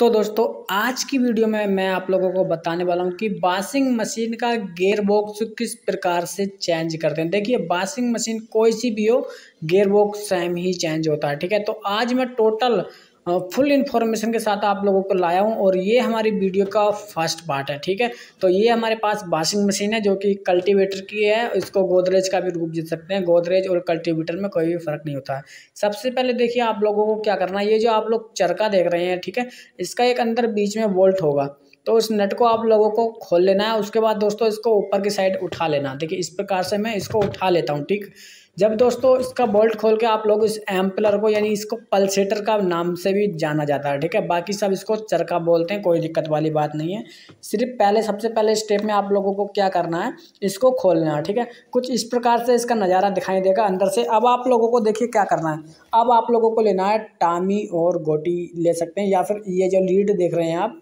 तो दोस्तों आज की वीडियो में मैं आप लोगों को बताने वाला हूं कि वॉशिंग मशीन का गियर बॉक्स किस प्रकार से चेंज करते हैं। देखिए वॉशिंग मशीन कोई सी भी हो, गियर बॉक्स सेम ही चेंज होता है। ठीक है, तो आज मैं टोटल फुल इन्फॉर्मेशन के साथ आप लोगों को लाया हूं और ये हमारी वीडियो का फर्स्ट पार्ट है। ठीक है, तो ये हमारे पास वॉशिंग मशीन है जो कि कल्टीवेटर की है। इसको गोदरेज का भी रूप दे सकते हैं। गोदरेज और कल्टीवेटर में कोई भी फर्क नहीं होता है। सबसे पहले देखिए आप लोगों को क्या करना है, ये जो आप लोग चरखा देख रहे हैं, ठीक है, इसका एक अंदर बीच में बोल्ट होगा, तो उस नट को आप लोगों को खोल लेना है। उसके बाद दोस्तों इसको ऊपर की साइड उठा लेना। देखिए इस प्रकार से मैं इसको उठा लेता हूँ। ठीक, जब दोस्तों इसका बोल्ट खोल के आप लोग इस एम्पलर को, यानी इसको पल्सेटर का नाम से भी जाना जाता है, ठीक है, बाकी सब इसको चरखा बोलते हैं, कोई दिक्कत वाली बात नहीं है। सिर्फ पहले सबसे पहले स्टेप में आप लोगों को क्या करना है, इसको खोलना है। ठीक है, कुछ इस प्रकार से इसका नज़ारा दिखाई देगा अंदर से। अब आप लोगों को देखिए क्या करना है, अब आप लोगों को लेना है टामी और गोटी ले सकते हैं, या फिर ये जो लीड देख रहे हैं आप,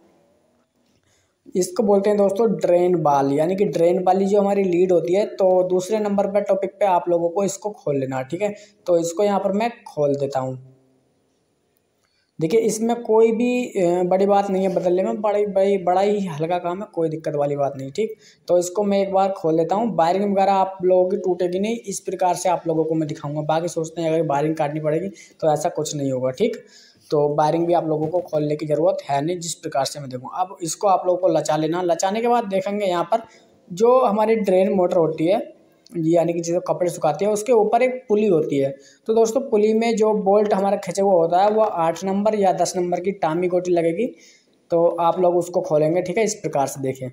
इसको बोलते हैं दोस्तों ड्रेन बाल, यानी कि ड्रेन वाली जो हमारी लीड होती है। तो दूसरे नंबर पे टॉपिक पे आप लोगों को इसको खोल लेना है। ठीक है, तो इसको यहाँ पर मैं खोल देता हूँ। देखिए इसमें कोई भी बड़ी बात नहीं है बदलने में, बड़ा ही हल्का काम है, कोई दिक्कत वाली बात नहीं। ठीक, तो इसको मैं एक बार खोल लेता हूँ। वायरिंग वगैरह आप लोगों की टूटेगी नहीं, इस प्रकार से आप लोगों को मैं दिखाऊंगा। बाकी सोचते हैं अगर वायरिंग काटनी पड़ेगी, तो ऐसा कुछ नहीं होगा। ठीक, तो वायरिंग भी आप लोगों को खोलने की ज़रूरत है नहीं, जिस प्रकार से मैं देखूँ। अब इसको आप लोगों को लचा लेना। लचाने के बाद देखेंगे यहाँ पर जो हमारी ड्रेन मोटर होती है, यानी कि जो कपड़े सुखाती है, उसके ऊपर एक पुली होती है। तो दोस्तों पुली में जो बोल्ट हमारा खींचा हुआ होता है वो 8 नंबर या 10 नंबर की टामी गोटी लगेगी। तो आप लोग उसको खोलेंगे। ठीक है, इस प्रकार से देखिए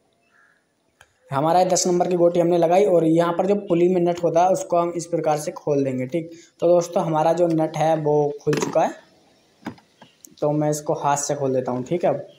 हमारा 10 नंबर की गोटी हमने लगाई और यहाँ पर जो पुली में नट होता है उसको हम इस प्रकार से खोल देंगे। ठीक, तो दोस्तों हमारा जो नट है वो खुल चुका है, तो मैं इसको हाथ से खोल देता हूँ। ठीक है, अब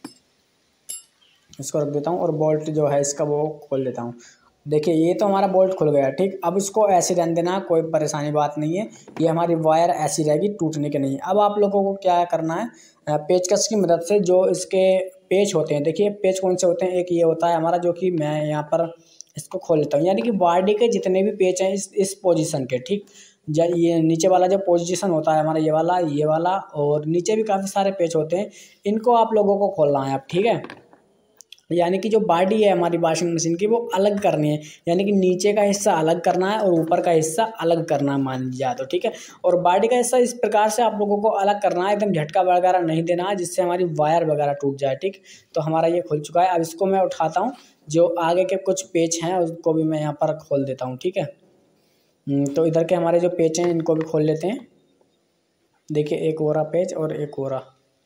इसको रख देता हूँ और बोल्ट जो है इसका वो खोल देता हूँ। देखिए ये तो हमारा बोल्ट खुल गया। ठीक, अब इसको ऐसे रहने देना, कोई परेशानी बात नहीं है। ये हमारी वायर ऐसी रहेगी, टूटने के नहीं। अब आप लोगों को क्या करना है, पेचकस की मदद से जो इसके पेच होते हैं, देखिए पेच कौन से होते हैं, एक ये होता है हमारा, जो कि मैं यहाँ पर इसको खोल लेता हूँ, यानी कि बॉडी के जितने भी पेच हैं इस पोजीशन के। ठीक, ये नीचे वाला जो पोजीशन होता है हमारा, ये वाला और नीचे भी काफ़ी सारे पेच होते हैं, इनको आप लोगों को खोलना है अब। ठीक है, यानी कि जो बॉडी है हमारी वॉशिंग मशीन की वो अलग करनी है, यानी कि नीचे का हिस्सा अलग करना है और ऊपर का हिस्सा अलग करना है, मान लीजिए तो। ठीक है, और बॉडी का हिस्सा इस प्रकार से आप लोगों को अलग करना है, एकदम झटका वगैरह नहीं देना है जिससे हमारी वायर वगैरह टूट जाए। ठीक, तो हमारा ये खुल चुका है। अब इसको मैं उठाता हूँ, जो आगे के कुछ पेच हैं उसको भी मैं यहाँ पर खोल देता हूँ। ठीक है, तो इधर के हमारे जो पेच हैं इनको भी खोल लेते हैं। देखिए एक और पेच और एक और।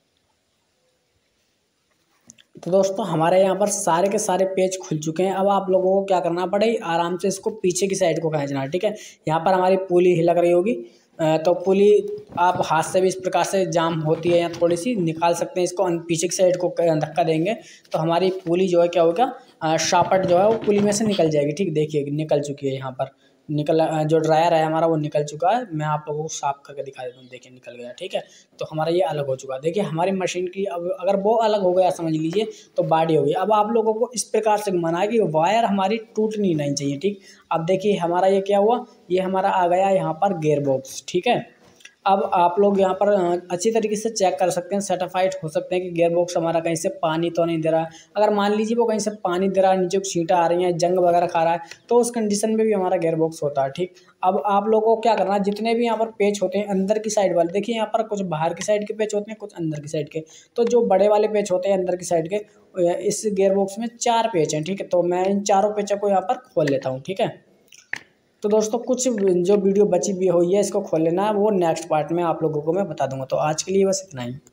तो दोस्तों हमारे यहाँ पर सारे के सारे पेज खुल चुके हैं। अब आप लोगों को क्या करना पड़े, आराम से इसको पीछे की साइड को खींचना है। ठीक है, यहाँ पर हमारी पुली लग रही होगी, तो पुली आप हाथ से भी इस प्रकार से जाम होती है या थोड़ी सी निकाल सकते हैं। इसको पीछे की साइड को धक्का देंगे तो हमारी पुली जो है क्या होगा, शापट जो है वो पुली में से निकल जाएगी। ठीक, देखिए निकल चुकी है, यहाँ पर जो ड्रायर है हमारा वो निकल चुका है। मैं आप लोगों को साफ करके दिखा देता हूँ। देखिए निकल गया। ठीक है, तो हमारा ये अलग हो चुका है। देखिए हमारी मशीन की अब अगर वो अलग हो गया समझ लीजिए, तो बॉडी हो गई। अब आप लोगों को इस प्रकार से घुमाना है कि वायर हमारी टूटनी नहीं चाहिए। ठीक, अब देखिए हमारा ये क्या हुआ, ये हमारा आ गया यहाँ पर गियर बॉक्स। ठीक है, अब आप लोग यहाँ पर अच्छी तरीके से चेक कर सकते हैं, सर्टिफाइड हो सकते हैं कि गियर बॉक्स हमारा कहीं से पानी तो नहीं दे रहा है। अगर मान लीजिए वो कहीं से पानी दे रहा है, नीचे छींटा आ रही है, जंग वगैरह खा रहा है, तो उस कंडीशन में भी हमारा गियर बॉक्स होता है। ठीक, अब आप लोगों को क्या करना है, जितने भी यहाँ पर पेच होते हैं अंदर की साइड वाले, देखिए यहाँ पर कुछ बाहर की साइड के पेच होते हैं, कुछ अंदर की साइड के। तो जो बड़े वाले पेच होते हैं अंदर की साइड के, इस गियर बॉक्स में 4 पेच हैं। ठीक है, तो मैं इन चारों पेचों को यहाँ पर खोल लेता हूँ। ठीक है, तो दोस्तों कुछ जो वीडियो बची हुई है इसको खोल लेना है, वो नेक्स्ट पार्ट में आप लोगों को मैं बता दूंगा। तो आज के लिए बस इतना ही।